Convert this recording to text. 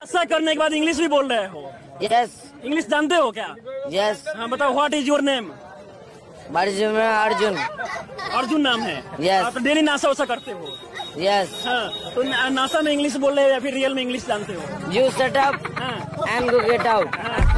NASA करने के बाद इंग्लिश भी बोल रहे हो? यस। इंग्लिश जानते हो क्या? यस। हाँ बताओ, what is your name? Arjun. Arjun नाम है? Yes. आप तो डेली नासा वसा करते हो? यस। हाँ, तो नासा में इंग्लिश बोल रहे हो या फिर रियल में इंग्लिश जानते हो? यू सेट अप हाँ एंड गो गेट आउट।